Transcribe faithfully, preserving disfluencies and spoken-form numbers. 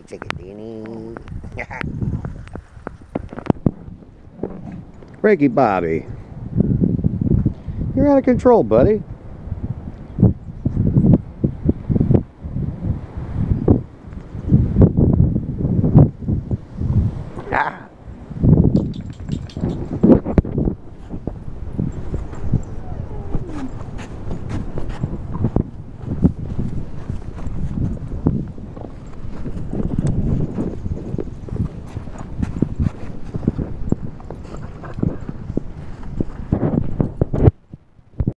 Chickadini, chickadini. Frankie Bobby, you're out of control, buddy. Ah.